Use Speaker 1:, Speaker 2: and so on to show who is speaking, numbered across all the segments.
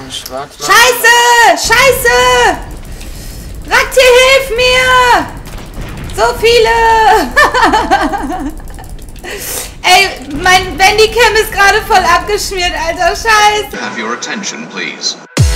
Speaker 1: schwarz machen.
Speaker 2: Scheiße! Scheiße! Raktier, hilf mir! So viele! Ey, mein Bandicam ist gerade voll abgeschmiert, alter Scheiße!
Speaker 3: Have your attention, please.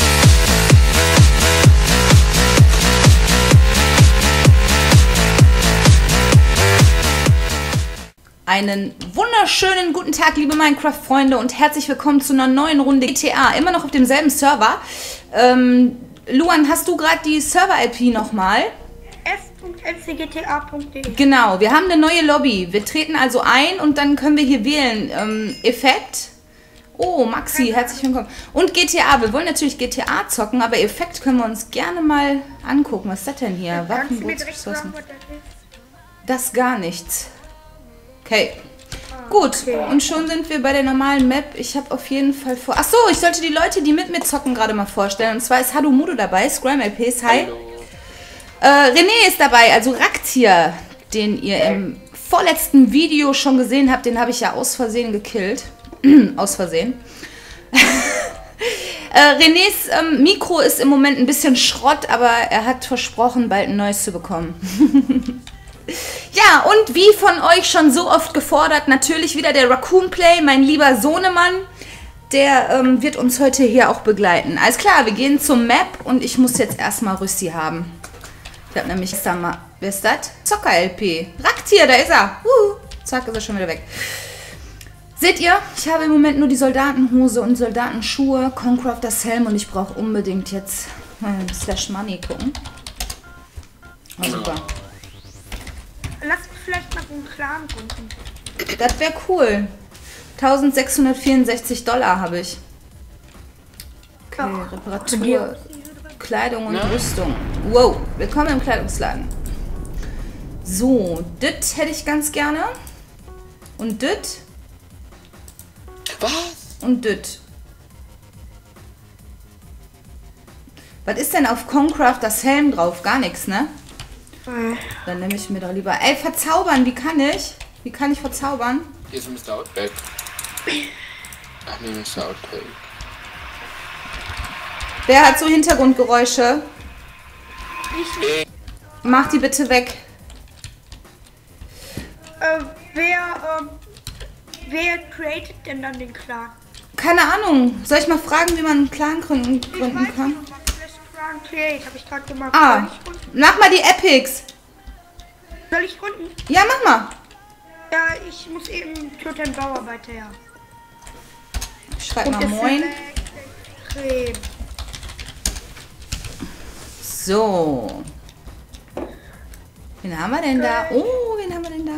Speaker 2: Einen wunderschönen guten Tag, liebe Minecraft-Freunde, und herzlich willkommen zu einer neuen Runde GTA. Immer noch auf demselben Server. Luan, hast du gerade die Server-IP nochmal?
Speaker 4: s.ncgta.de.
Speaker 2: Genau, wir haben eine neue Lobby. Wir treten also ein und dann können wir hier wählen. Effekt. Oh, Maxi, herzlich willkommen. Und GTA. Wir wollen natürlich GTA zocken, aber Effekt können wir uns gerne mal angucken. Was ist das denn hier?
Speaker 4: Kannst du mir direkt sagen, was das ist?
Speaker 2: Das ist gar nichts. Okay. Gut, und schon sind wir bei der normalen Map. Ich habe auf jeden Fall vor... Achso, ich sollte die Leute, die mit mir zocken, gerade mal vorstellen. Und zwar ist Hadu Mudo dabei, Scram LPs, hi. René ist dabei, also Raktier, den ihr im vorletzten Video schon gesehen habt. Den habe ich ja aus Versehen gekillt. Aus Versehen. Renés Mikro ist im Moment ein bisschen Schrott, aber er hat versprochen, bald ein neues zu bekommen. Ja, und wie von euch schon so oft gefordert, natürlich wieder der Raccoon Play, mein lieber Sohnemann. Der wird uns heute hier auch begleiten. Alles klar, wir gehen zur Map und ich muss jetzt erstmal Rüssi haben. Ich habe nämlich gestern mal... Wer ist das? Zocker-LP. Raktier, da ist er. Zack, ist er schon wieder weg. Seht ihr, ich habe im Moment nur die Soldatenhose und Soldatenschuhe, Concrafters Helm und ich brauche unbedingt jetzt Slash Money gucken. Oh, super.
Speaker 4: Lass mich vielleicht mal einen Clan gründen.
Speaker 2: Das wäre cool. 1664 $ habe ich. Okay, Reparatur, Kleidung und Rüstung. Wow, willkommen im Kleidungsladen. So, das hätte ich ganz gerne. Und das.
Speaker 1: Was?
Speaker 2: Und das. Was ist denn auf Concraft das Helm drauf? Gar nichts, ne? Dann nehme ich mir doch lieber... Ey, verzaubern, wie kann ich? Wie kann ich verzaubern?
Speaker 1: Hier ist Mr. Outback. Ach nee, Mr. Outback.
Speaker 2: Wer hat so Hintergrundgeräusche?
Speaker 4: Ich,
Speaker 2: Mach die bitte weg.
Speaker 4: wer created denn dann den Clan?
Speaker 2: Keine Ahnung. Soll ich mal fragen, wie man einen Clan gründen kann?
Speaker 4: Clan Create, habe ich gerade gemacht.
Speaker 2: Ah, mach mal die Epics.
Speaker 4: Soll ich gründen?
Speaker 2: Ja, mach mal.
Speaker 4: Ja, ich muss eben Totem Bauarbeiter, ja.
Speaker 2: Ich schreib mal Moin. So. Wen haben wir denn da? Oh, wen haben wir denn da?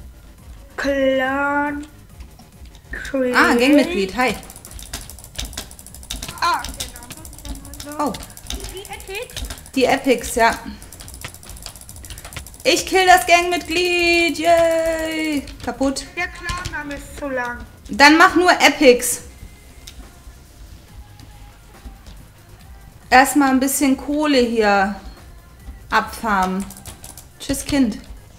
Speaker 4: Clan Create.
Speaker 2: Ah, Gangmitglied. Hi.
Speaker 4: Ah, der Name.
Speaker 2: Oh,
Speaker 4: Die Epic?
Speaker 2: die Epics, ja. Ich kill das Gangmitglied. Yay. Kaputt.
Speaker 4: Der Clan-Name ist so lang.
Speaker 2: Dann mach nur Epics. Erstmal ein bisschen Kohle hier abfarmen. Tschüss, Kind.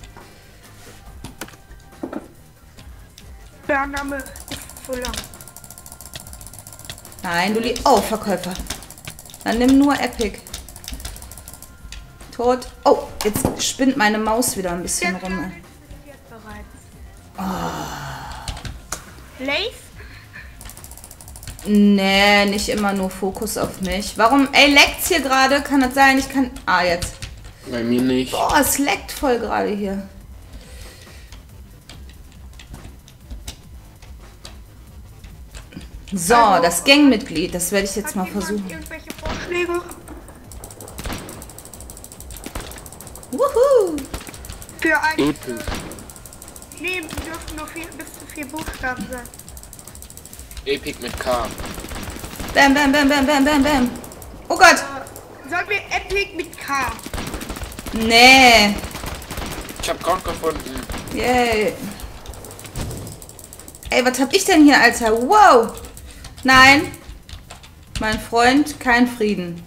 Speaker 4: Der Name ist so lang.
Speaker 2: Nein, du liebst... Oh, Verkäufer. Dann nimm nur Epic. Tot. Oh, jetzt spinnt meine Maus wieder ein bisschen rum.
Speaker 4: Lace?
Speaker 2: Nee, nicht immer nur Fokus auf mich. Warum? Ey, leckt's hier gerade? Kann das sein? Ich kann... Ah, jetzt.
Speaker 1: Bei mir nicht.
Speaker 2: Boah, es leckt voll gerade hier. So, das Gangmitglied. Das werde ich jetzt mal versuchen.
Speaker 4: Irgendwelche Vorschläge?
Speaker 2: Wuhu!
Speaker 4: Für ein...
Speaker 1: Epic.
Speaker 4: Nee, die dürfen nur bis zu 4 Buchstaben sein.
Speaker 1: Epic mit K.
Speaker 2: Bam, bam, bam, bam, bam, bam, bam. Oh Gott.
Speaker 4: Sollen wir Epic mit K?
Speaker 2: Nee.
Speaker 1: Ich hab Count gefunden.
Speaker 2: Yay. Ey, was hab ich denn hier, Alter? Wow. Nein. Mein Freund, kein Frieden.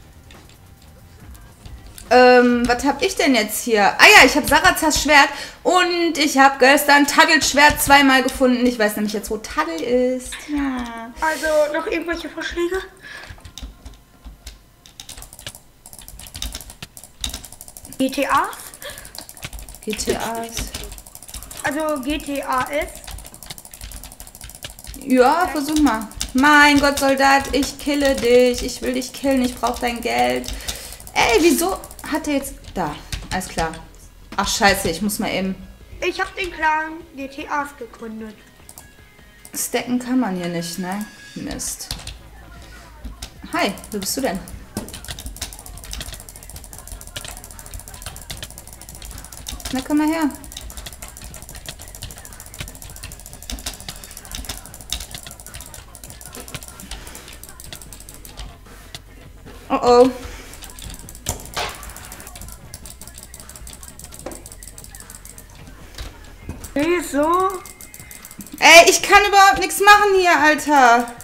Speaker 2: Was hab ich denn jetzt hier? Ah ja, ich habe Sarazas Schwert und ich habe gestern Taddels Schwert zweimal gefunden. Ich weiß nämlich jetzt, wo Taddel ist. Ja.
Speaker 4: Also, noch irgendwelche Vorschläge? GTA?
Speaker 2: GTAs.
Speaker 4: Also GTAS?
Speaker 2: Ja, versuch mal. Mein Gott, Soldat, ich kille dich. Ich will dich killen, ich brauche dein Geld. Ey, wieso hat er jetzt... Da, alles klar. Ach, scheiße, ich muss mal eben...
Speaker 4: Ich habe den Clan GTAs gegründet.
Speaker 2: Stacken kann man hier nicht, ne? Mist. Hi, wo bist du denn? Na, komm mal her. Oh oh.
Speaker 4: Wieso?
Speaker 2: Ey, ich kann überhaupt nichts machen hier, Alter.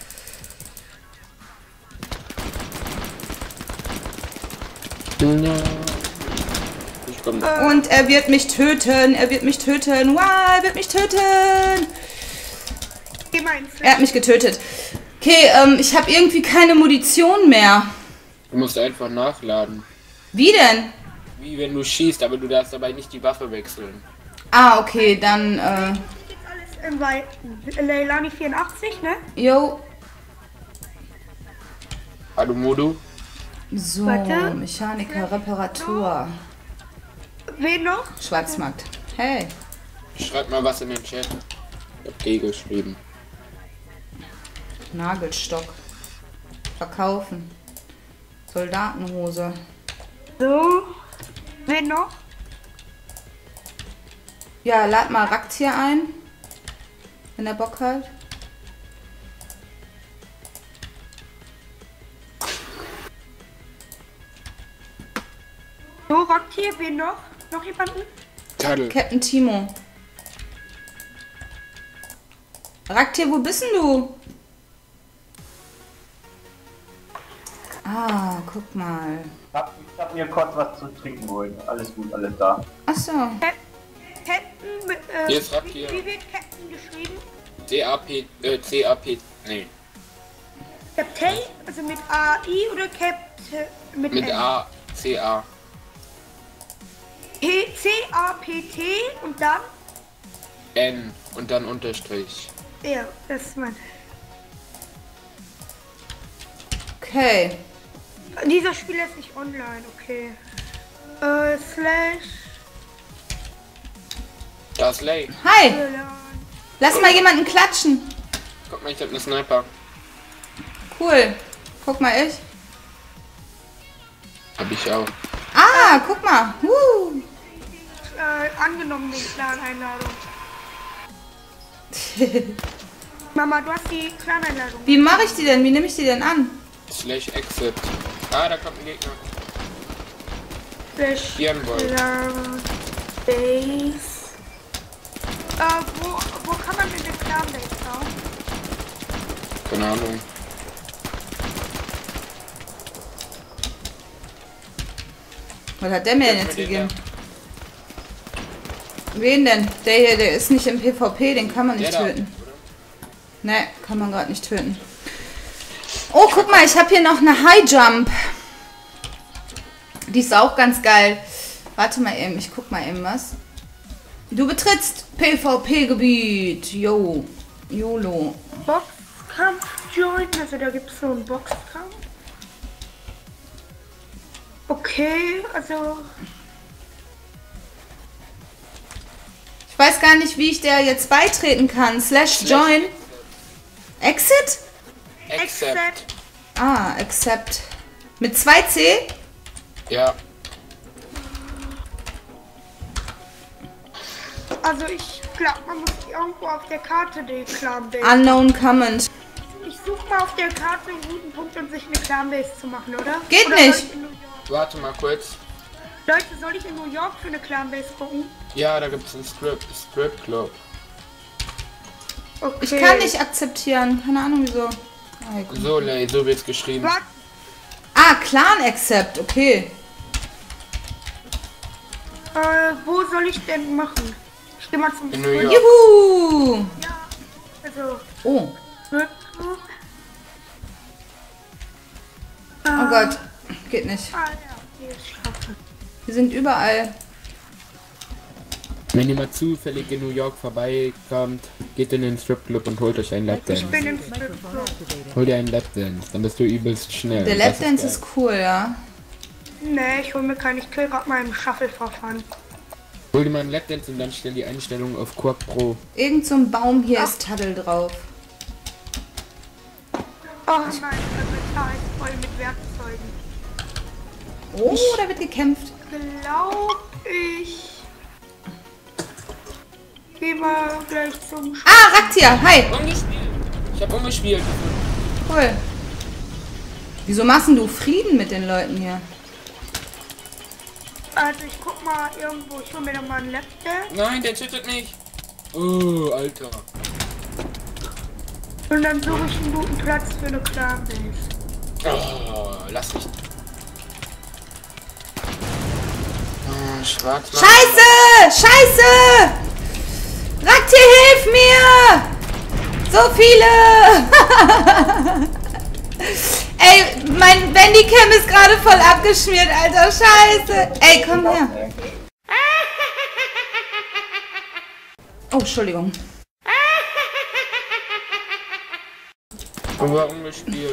Speaker 1: Ich komme.
Speaker 2: Und er wird mich töten. Er wird mich töten. Wow, er wird mich töten.
Speaker 4: Geh mal ins
Speaker 2: Er hat mich getötet. Okay, ich habe irgendwie keine Munition mehr.
Speaker 1: Du musst einfach nachladen.
Speaker 2: Wie denn?
Speaker 1: Wie wenn du schießt, aber du darfst dabei nicht die Waffe wechseln.
Speaker 2: Ah, okay, dann,
Speaker 4: Jetzt alles im Weiten. Leilani 84, ne?
Speaker 2: yo.
Speaker 1: Hallo Modu.
Speaker 2: So,
Speaker 4: Warte.
Speaker 2: Mechaniker, Reparatur.
Speaker 4: Wen noch?
Speaker 2: Schwarzmarkt. Hey.
Speaker 1: Schreib mal was in den Chat. Ich hab D geschrieben.
Speaker 2: Nagelstock. Verkaufen. Soldatenhose.
Speaker 4: So. Wen noch?
Speaker 2: Ja, lad mal Raktier ein. Wenn er Bock hat.
Speaker 4: So, Rocktier, wen noch? Noch jemanden?
Speaker 1: Tadel.
Speaker 2: Captain Timo. Raktier, wo bist denn du? Ah, guck mal.
Speaker 3: Ich hab mir kurz was zu trinken geholt. Alles gut, alles da.
Speaker 2: Achso.
Speaker 4: Captain mit,
Speaker 1: Hier ist Rocktier.
Speaker 4: wie wird Captain geschrieben?
Speaker 1: CAP, nee.
Speaker 4: Captain? Also mit AI oder Captain mit,
Speaker 1: Mit
Speaker 4: N?
Speaker 1: A, CA.
Speaker 4: C-A-P-T und dann?
Speaker 1: N und dann Unterstrich.
Speaker 4: Ja, das ist mein.
Speaker 2: Okay.
Speaker 4: Dieser Spieler ist nicht online, okay. Slash.
Speaker 1: Das Lay.
Speaker 2: Hi.
Speaker 4: Leilani.
Speaker 2: Lass mal jemanden klatschen.
Speaker 1: Guck mal, ich hab ne Sniper.
Speaker 2: Cool. Guck mal, ich.
Speaker 1: Hab ich auch.
Speaker 2: Ah, guck mal.
Speaker 4: Angenommen den Clan-Einladung. Mama, du hast die Clan-Einladung.
Speaker 2: Wie mache ich die denn? Wie nehme ich die denn an?
Speaker 1: Slash exit. Ah, da kommt ein Gegner.
Speaker 4: Slash
Speaker 1: Hier ein Wolf.
Speaker 4: Base. Wo kann man denn den Clan-Base bauen?
Speaker 1: Keine Ahnung.
Speaker 2: Was hat der mir denn jetzt gegeben? Wen denn? Der hier, der ist nicht im PvP, den kann man nicht
Speaker 1: Der da,
Speaker 2: töten. Ne, kann man gerade nicht töten. Oh, guck mal, ich habe hier noch eine High Jump. Die ist auch ganz geil. Warte mal eben, ich guck mal eben was. Du betrittst PvP-Gebiet. Yo. YOLO.
Speaker 4: Boxkampf join, also da gibt es so einen Boxkampf. Okay, also
Speaker 2: Ich weiß gar nicht, wie ich der jetzt beitreten kann. Slash join. Exit?
Speaker 1: Accept.
Speaker 2: Ah, accept. Mit 2C?
Speaker 1: Ja.
Speaker 4: Also ich glaube, man muss irgendwo auf der Karte den Clan-Base.
Speaker 2: Unknown comment.
Speaker 4: Ich suche mal auf der Karte einen guten Punkt, um sich eine Clan-Base zu machen, oder?
Speaker 2: Geht
Speaker 4: Oder
Speaker 2: nicht.
Speaker 4: Soll ich in New York?
Speaker 1: Warte mal kurz.
Speaker 4: Leute, soll ich in New York für eine Clan-Base gucken?
Speaker 1: Ja, da gibt's einen Strip Club.
Speaker 4: Okay.
Speaker 2: Ich kann nicht akzeptieren. Keine Ahnung wieso. Ah, guck.
Speaker 1: So, Lay, so wird's geschrieben.
Speaker 4: Warte,
Speaker 2: Ah, Clan accept. Okay.
Speaker 4: wo soll ich denn machen? Ich geh mal zum
Speaker 1: In New York.
Speaker 2: Juhu.
Speaker 4: Ja, also.
Speaker 2: Oh.
Speaker 4: Rückzug.
Speaker 2: Oh Gott. Geht nicht.
Speaker 4: Ah ja, hier ist Strafe.
Speaker 2: Die sind überall.
Speaker 1: Wenn ihr mal zufällig in New York vorbeikommt, geht in den Stripclub und holt euch einen Lapdance.
Speaker 4: Ich bin im Stripclub.
Speaker 1: Hol dir einen Lapdance, dann bist du übelst schnell.
Speaker 2: Der
Speaker 1: Und das
Speaker 2: Lapdance
Speaker 1: geil.
Speaker 2: ist cool, ja.
Speaker 4: Nee, ich hol mir keinen. Ich kill grad mal im Shuffle-Verfahren.
Speaker 1: Hol dir mal einen Lapdance und dann stell die Einstellung auf Quark Pro.
Speaker 2: Irgend so ein Baum hier ist Taddel drauf.
Speaker 4: Oh nein, der Inventar ist voll mit Werkzeugen.
Speaker 2: Oh, da wird gekämpft.
Speaker 4: Glaub ich. Geh mal gleich zum Sch
Speaker 2: Ah, Raktia, hi.
Speaker 1: Umgespielt! Ich hab umgespielt.
Speaker 2: Cool. Wieso machst denn du Frieden mit den Leuten hier?
Speaker 4: Also ich guck mal irgendwo, ich hol mir doch mal ein Laptop.
Speaker 1: Nein, der tötet mich. Oh, Alter.
Speaker 4: Und dann suche ich einen guten Platz für eine Clan-Base.
Speaker 1: Oh, lass mich. Oh, schwarz.
Speaker 2: Scheiße! Scheiße! Raktir, hilf mir! So viele! Ey, mein Bandicam ist gerade voll abgeschmiert, Alter. Scheiße! Ey, komm her. Oh, Entschuldigung.
Speaker 1: Aber umgespielt.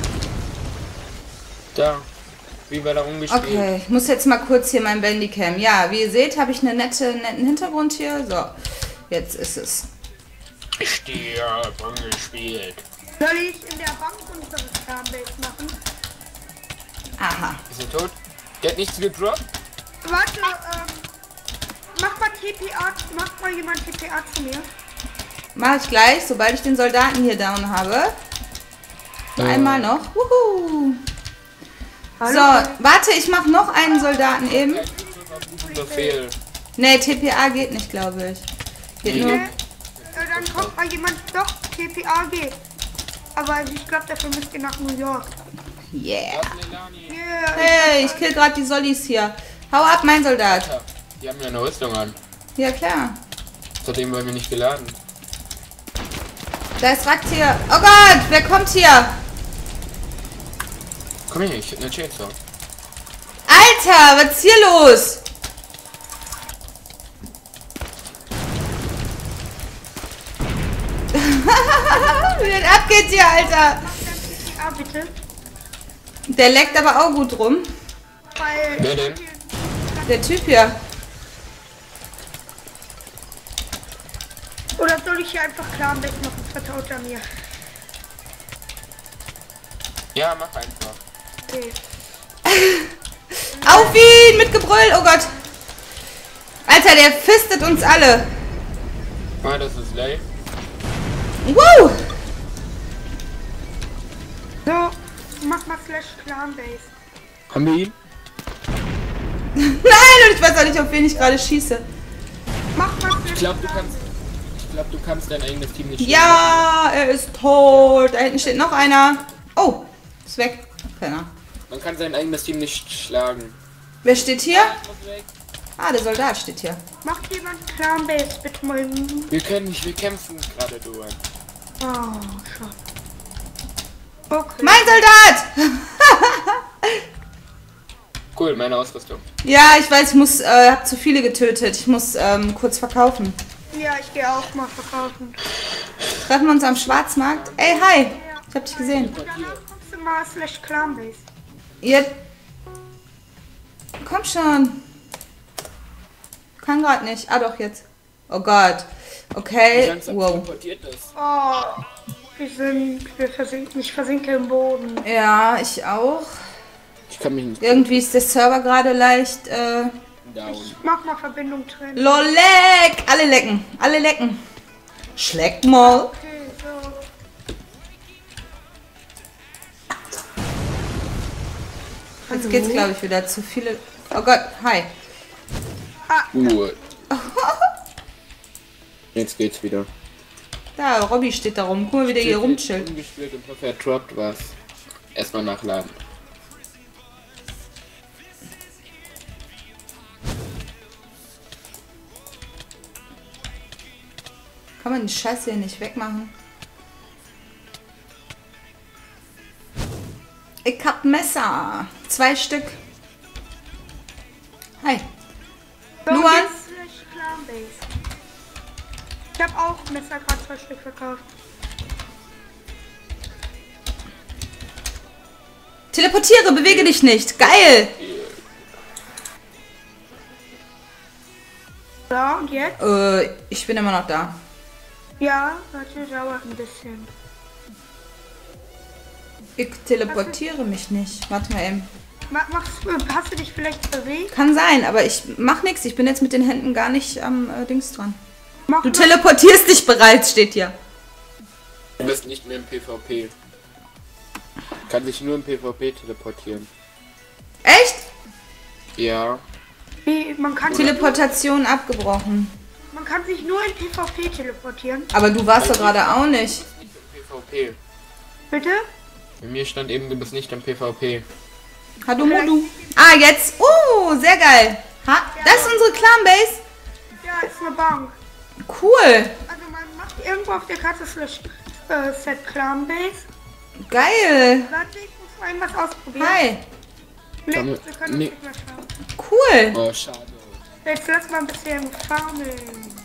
Speaker 1: Da. Wie war da umgespielt?
Speaker 2: Okay, ich muss jetzt mal kurz hier mein Bandicam. Ja, wie ihr seht, habe ich einen netten Hintergrund hier. So, jetzt ist es.
Speaker 1: Stirb, umgespielt.
Speaker 4: Soll ich in der Bank unsere Clan-Base machen?
Speaker 2: Aha.
Speaker 1: Ist er tot? Der hat nichts gedroppt?
Speaker 4: Warte, mach mal TPA, macht mal jemand TPA zu mir.
Speaker 2: Mache ich gleich, sobald ich den Soldaten hier down habe. Nur einmal noch. Wuhu.
Speaker 4: Hallo?
Speaker 2: So, warte, ich mache noch einen Soldaten eben.
Speaker 1: Befehl.
Speaker 2: Nee, TPA geht nicht, glaube ich. Geht nur.
Speaker 4: Dann kommt mal jemand, doch, TPA geht. Aber also ich glaube, dafür müsst ihr nach New York.
Speaker 2: Yeah.
Speaker 4: Yeah.
Speaker 2: Hey, ich kill gerade die Sollis hier. Hau ab, mein Soldat.
Speaker 1: Die haben ja eine Rüstung an.
Speaker 2: Ja, klar.
Speaker 1: Seitdem werden wir nicht geladen.
Speaker 2: Da ist Raktir. Oh Gott, wer kommt hier?
Speaker 1: Komm her, ich hab eine Chainsaw.
Speaker 2: Alter, was ist hier los? Wie das abgeht hier, Alter.
Speaker 4: Mach dann TPA bitte.
Speaker 2: Der leckt aber auch gut rum.
Speaker 4: Weil
Speaker 1: Wer denn?
Speaker 2: Der Typ hier.
Speaker 4: Oder soll ich hier einfach Clan-Base machen? Vertraut er mir.
Speaker 1: Ja, mach einfach.
Speaker 4: Okay.
Speaker 2: Auf ihn mit Gebrüll. Oh Gott. Alter, der fistet uns alle.
Speaker 1: Ah, das ist live.
Speaker 2: Woo!
Speaker 4: So, mach mal Slash Clan-Base.
Speaker 1: Haben wir ihn?
Speaker 2: Nein, und ich weiß auch nicht, auf wen ich gerade schieße.
Speaker 4: Mach mal Slash
Speaker 1: Ich glaube,
Speaker 4: Clan-Base.
Speaker 1: du kannst dein eigenes Team nicht
Speaker 2: Ja, er ist tot. Da hinten steht noch einer. Oh, ist weg. Keiner.
Speaker 1: Man kann sein eigenes Team nicht schlagen.
Speaker 2: Wer steht hier?
Speaker 1: Muss weg.
Speaker 2: Ah, der Soldat steht hier.
Speaker 4: Macht jemand Clan-Base bitte mal.
Speaker 1: Wir können nicht, wir kämpfen gerade durch.
Speaker 4: Oh, schade. Okay.
Speaker 2: Mein Soldat!
Speaker 1: Cool, meine Ausrüstung.
Speaker 2: Ja, ich weiß, ich hab zu viele getötet. Ich muss kurz verkaufen.
Speaker 4: Ja, ich gehe auch mal verkaufen.
Speaker 2: Treffen wir uns am Schwarzmarkt? Ey, hi! Ich hab dich gesehen.
Speaker 4: Danach kommst du mal Slash Clan-Base.
Speaker 2: Ihr... Komm schon. Kann grad nicht. Ah, doch, jetzt. Oh Gott. Okay.
Speaker 1: Langsam
Speaker 2: Wow.
Speaker 1: teleportiert das.
Speaker 4: Oh, ich versinke im Boden.
Speaker 2: Ja, ich auch.
Speaker 1: Ich kann mich nicht
Speaker 2: Irgendwie ist der Server gerade leicht,
Speaker 1: down.
Speaker 4: Mach mal Verbindung trennen.
Speaker 2: Lolek! Alle lecken. Alle lecken. Schleckt mal.
Speaker 4: Okay, so.
Speaker 2: Jetzt geht's, glaube ich, wieder zu viele... Oh Gott, hi.
Speaker 1: Jetzt geht's wieder.
Speaker 2: Da, Robby steht da rum. Guck mal, wie der hier rumchillt.
Speaker 1: Umgespielt und hoffe, er droppt was. Erstmal nachladen.
Speaker 2: Kann man die Scheiße hier nicht wegmachen? Ich hab Messer. 2 Stück. Hi.
Speaker 4: So,
Speaker 2: Luan?
Speaker 4: jetzt Clan-Base. Ich habe auch Messer gerade 2 Stück verkauft.
Speaker 2: Teleportiere, bewege dich nicht. Geil.
Speaker 4: Ja, und jetzt?
Speaker 2: Ich bin immer noch da.
Speaker 4: Ja, warte, dauert ein bisschen.
Speaker 2: Ich teleportiere mich nicht. Warte mal eben.
Speaker 4: Hast du dich vielleicht bewegt?
Speaker 2: Kann sein, aber ich mach nichts. Ich bin jetzt mit den Händen gar nicht am Dings dran.
Speaker 4: Mach
Speaker 2: Du teleportierst dich bereits, steht hier.
Speaker 1: Du bist nicht mehr im PvP. Kann sich nur im PvP teleportieren.
Speaker 2: Echt?
Speaker 1: Ja.
Speaker 4: Wie, man kann
Speaker 2: Teleportation abgebrochen.
Speaker 4: Man kann sich nur in PvP teleportieren.
Speaker 2: Aber du warst doch gerade auch nicht.
Speaker 1: Nicht im PvP.
Speaker 4: Bitte?
Speaker 1: Bei mir stand eben, du bist nicht im PvP.
Speaker 2: Hallo Modu. Ah, jetzt. Sehr geil. Das ist unsere Clan-Base.
Speaker 4: Ja, ist eine Bank.
Speaker 2: Cool.
Speaker 4: Also man macht irgendwo auf der Karte Set Clan Base.
Speaker 2: Geil.
Speaker 4: Warte, ich muss mal was ausprobieren.
Speaker 2: Hi.
Speaker 4: Nee,
Speaker 1: Kann
Speaker 4: wir
Speaker 1: man-
Speaker 4: können uns
Speaker 1: nee.
Speaker 4: nicht mehr schauen.
Speaker 2: Cool.
Speaker 1: Oh, schade.
Speaker 4: Jetzt lass mal ein bisschen farmen.